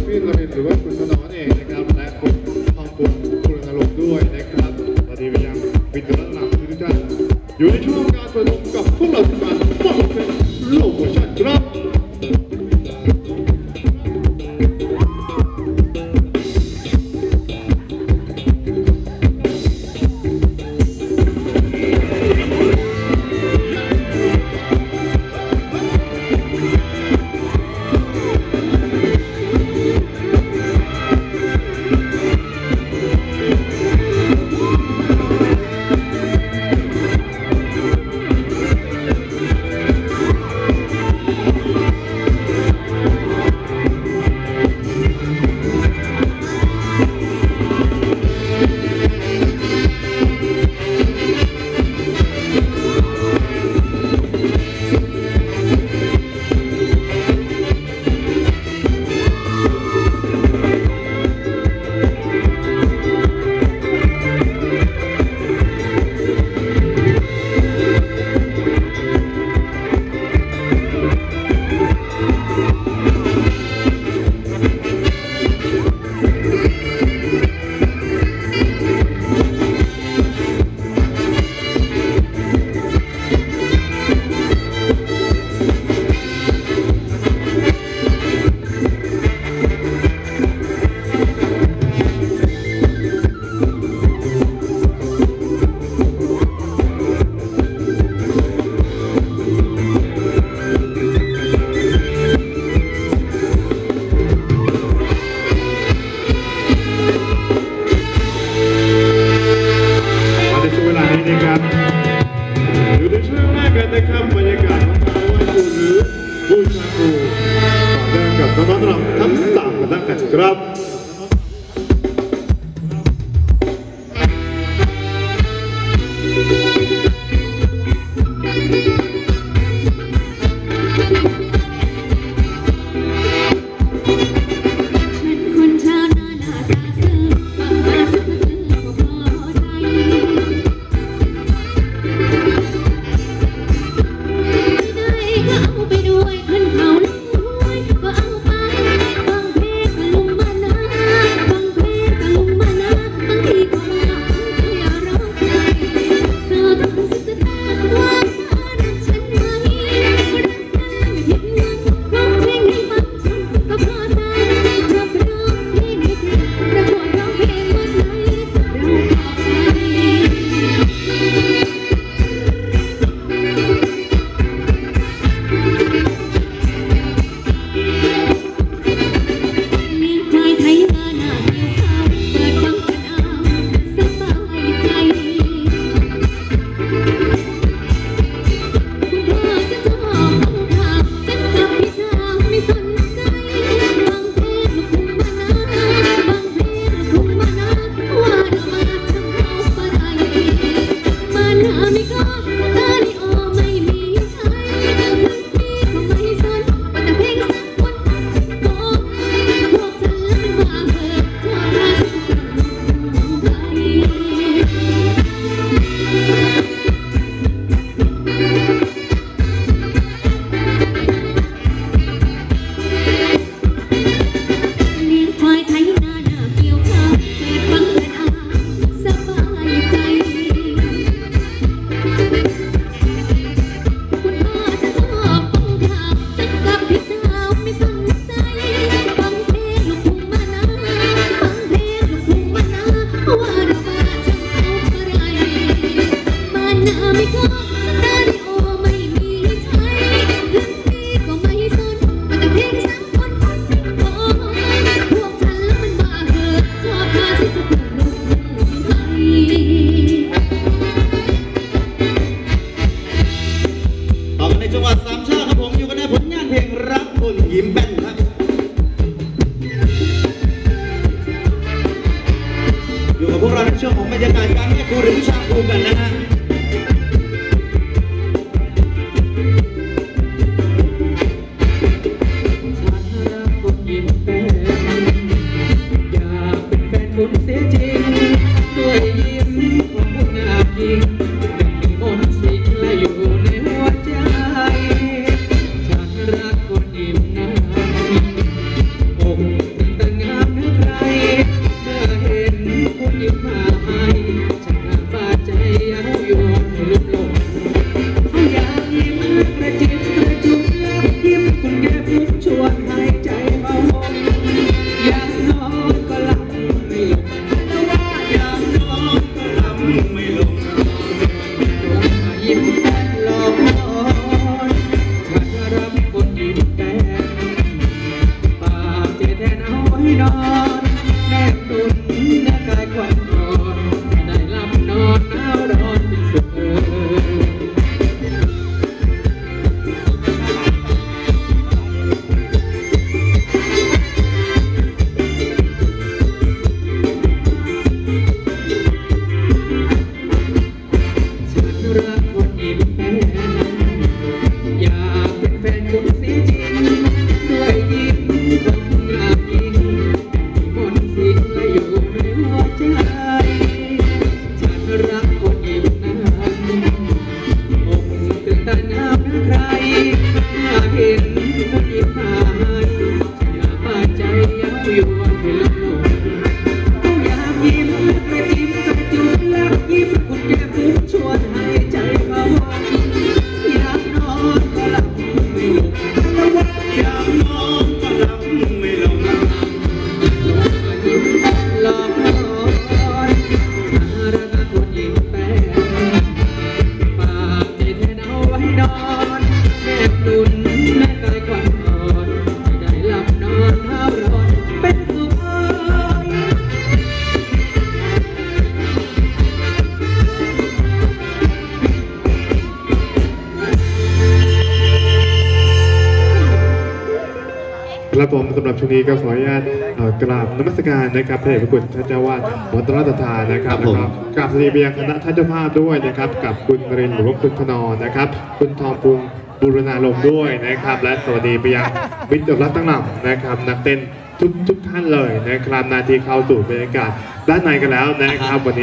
พี่นรินทร์หรือว่าคุณถนอมเองนะครับและคุณทองปุณคุณนรงค์ด้วยนะครับสวัสดีไปยังวิทยาลัยทุกท่านอยู่ในช่วงการประชุมกับพวกเราทุกท่านว่าเป็นโลกของฉันครับอยู่ในช่วงแรกกันนะครับบรรยากาศของเราไหว้ครูหรือบูชาครูต่อเนื่องกับน้องๆรำทั้ง3คณะกันครับไปด้วยขึ้นเขาลงห้วยก็เอาไปบางเพก็ลุมมานาอนแนบดุลแนบกายควันอ่อนได้หลับนอนหนาวร้อนเป็นสุขรักคนยิ้มแป้นอยากเป็นแฟนคนเสียจริงด้วยยิ้มคนงามยิ่งมนต์สิ้นและอยู่ในหัวใจฉันรักคนยิ้มนั้นอกตื่นตางามนะใครเมื่อเห็นคนยิ้มหายอย่าป่าใจเย้ายวนให้ลงอยากยิ้มและยิ้มกับจุดลักยิ้มคุณแก้มผมชวนให้ใจเขาอยากนอนก็หลับไม่ลงอยากนอนก็หลับไม่ลงยิ้มหลอกนอนถ้ารักคนยิ้มแป้นฝากใจแทนเอาไว้นอนแนบดุลแม่กายควันอ่อนจะได้หลับนอนเท้าร้อนเป็นสุขครับผมสำหรับช่วงนี้ก็ขออนุญาตกราบนมัสการนะครับพระเดชพระคุณท่านเจ้าวาดวัดราชธานะครับแล้วก็กราบสวัสดีไปยังคณะท่านเจ้าภาพด้วยนะครับกับคุณนรินทร์หรือว่าคุณธนรนะครับคุณทองปุงบูรณาลมด้วยนะครับและสวัสดีไปยังวิทย์รัตน์ตั้งหนำนะครับนักเต้นทุกท่านเลยนะครับนาทีเข้าสู่บรรยากาศด้านในกันแล้วนะครับวันนี้